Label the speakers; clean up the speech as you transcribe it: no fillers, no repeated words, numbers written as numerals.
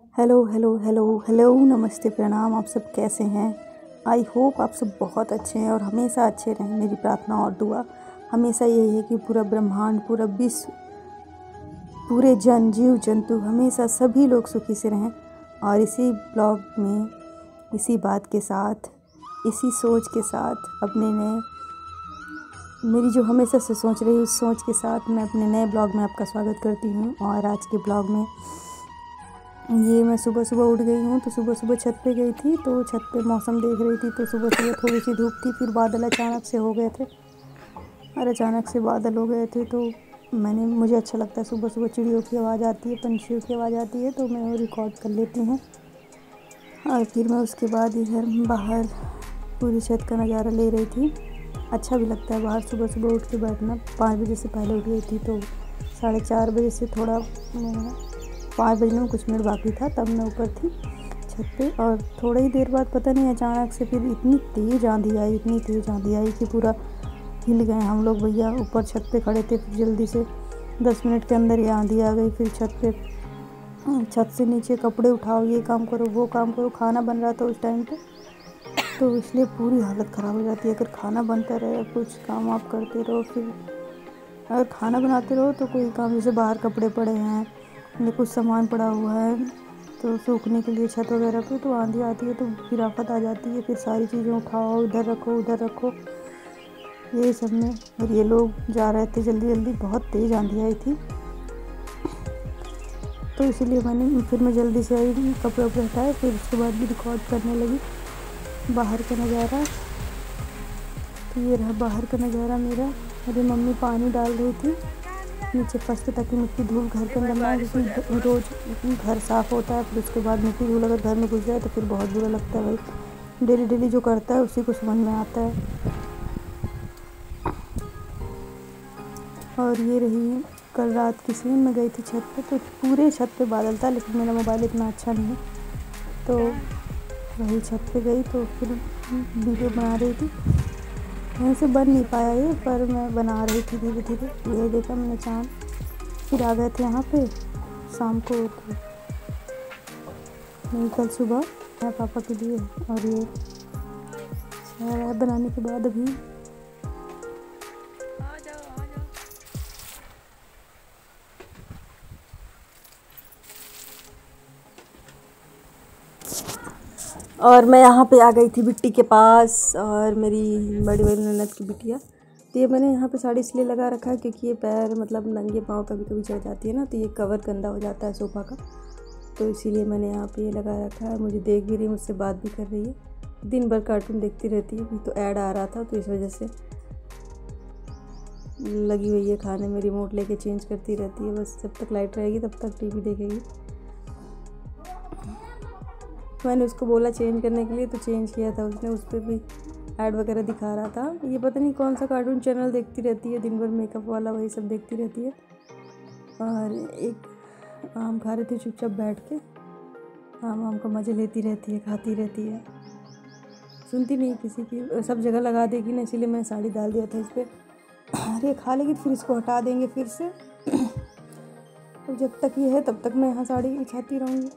Speaker 1: Hello hello hello hello, नमस्ते, प्रणाम। आप सब कैसे हैं? आई होप आप सब बहुत अच्छे हैं और हमेशा अच्छे रहें। मेरी प्रार्थना और दुआ हमेशा यही है कि पूरा ब्रह्मांड, पूरा विश्व, पूरे जीव जंतु, हमेशा सभी लोग सुखी से रहें। और इसी ब्लॉग में, इसी बात के साथ, इसी सोच के साथ, मेरी जो हमेशा से सोच रही उस सोच के साथ मैं अपने नए ब्लॉग में आपका स्वागत करती हूँ। और आज के ब्लॉग में ये मैं सुबह सुबह उठ गई हूँ, तो सुबह सुबह छत पे गई थी, तो छत पे मौसम देख रही थी। तो सुबह सुबह थोड़ी सी धूप थी, फिर बादल अचानक से हो गए थे। और अचानक से बादल हो गए थे तो मुझे अच्छा लगता है सुबह सुबह चिड़ियों की आवाज़ आती है, पंछियों की आवाज़ आती है, तो मैं वो रिकॉर्ड कर लेती हूँ। और फिर मैं उसके बाद इधर बाहर पूरी छत का नज़ारा ले रही थी। अच्छा भी लगता है बाहर सुबह सुबह उठ के बैठना। 5 बजे से पहले उठ गई थी, तो 4:30 बजे से 5 बजने में कुछ मिनट बाकी था, तब मैं ऊपर थी छत पे। और थोड़ी ही देर बाद पता नहीं अचानक से फिर इतनी तेज़ आंधी आई कि पूरा हिल गए हम लोग। भैया ऊपर छत पे खड़े थे, फिर जल्दी से 10 मिनट के अंदर ये आंधी आ गई। फिर छत से नीचे कपड़े उठाओ, ये काम करो, वो काम करो। खाना बन रहा था उस टाइम पे, तो इसलिए पूरी हालत ख़राब हो जाती है। अगर खाना बनता रहे, कुछ काम आप करते रहो, फिर अगर खाना बनाते रहो तो कोई काम, जैसे बाहर कपड़े पड़े हैं या कुछ सामान पड़ा हुआ है तो सूखने के लिए छत वगैरह पे, तो आंधी आती है तो फिर आफत आ जाती है। फिर सारी चीज़ें उठाओ, इधर रखो उधर रखो, ये सब में। और ये लोग जा रहे थे जल्दी जल्दी, बहुत तेज़ आंधी आई थी, तो इसीलिए मैं जल्दी से आई, कपड़े वपड़े हटाए। फिर उसके बाद भी रिकॉर्ड करने लगी बाहर का नज़ारा। तो ये रहा बाहर का नज़ारा मेरा। मेरी मम्मी पानी डाल रही थी नीचे फर्श पे, ताकि मिट्टी धूल घर के अंदर ना, क्योंकि रोज़ घर साफ़ होता है, फिर उसके बाद मिट्टी धूल अगर घर में घुस जाए तो फिर बहुत बुरा लगता है। भाई डेली डेली जो करता है उसी को समझ में आता है। और ये रही कल रात की सीन। मैं गई थी छत पे, तो पूरे छत पे बादल था, लेकिन मेरा मोबाइल इतना अच्छा नहीं है, तो वही छत पे गई तो फिर वीडियो बना रही थी। वहीं से बन नहीं पाया ये, पर मैं बना रही थी धीरे धीरे। ये देखा मैंने चाँद। फिर आ गए थे यहाँ पे शाम को, तो नहीं कल सुबह मैं पापा के लिए। और ये चाय बनाने के बाद अभी और मैं यहाँ पे आ गई थी बिट्टी के पास, और मेरी बड़ी बड़ी ननद की बिटिया। तो ये मैंने यहाँ पे साड़ी इसलिए लगा रखा है क्योंकि ये पैर, मतलब नंगे पाँव कभी कभी चढ़ जाती है ना, तो ये कवर गंदा हो जाता है सोफ़ा का, तो इसीलिए मैंने यहाँ पे ये लगा रखा है। मुझे देख भी रही, मुझसे बात भी कर रही है। दिन भर कार्टून देखती रहती है, तो ऐड आ रहा था तो इस वजह से लगी हुई है खाने में। रिमोट लेके चेंज करती रहती है, बस जब तक लाइट रहेगी तब तक टीवी देखेगी। मैंने उसको बोला चेंज करने के लिए, तो चेंज किया था उसने। उस पर भी ऐड वगैरह दिखा रहा था। ये पता नहीं कौन सा कार्टून चैनल देखती रहती है दिन भर, मेकअप वाला, वही सब देखती रहती है। और एक आम खा रही थी चुपचाप बैठ के, आम का मज़े लेती रहती है, खाती रहती है, सुनती नहीं किसी की। सब जगह लगा देगी ना, इसीलिए मैंने साड़ी डाल दिया था इस पर। अरे खा लेगी फिर इसको हटा देंगे फिर से। तो जब तक ये है तब तक मैं यहाँ साड़ी बिछाती रहूँगी।